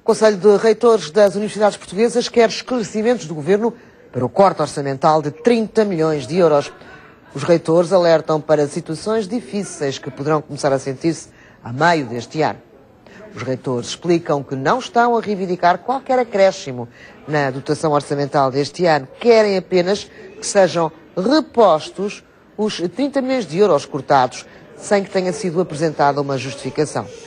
Conselho de Reitores das Universidades Portuguesas quer esclarecimentos do Governo para o corte orçamental de 30 milhões de euros. Os reitores alertam para situações difíceis que poderão começar a sentir-se a meio deste ano. Os reitores explicam que não estão a reivindicar qualquer acréscimo na dotação orçamental deste ano. Querem apenas que sejam repostos os 30 milhões de euros cortados, sem que tenha sido apresentada uma justificação.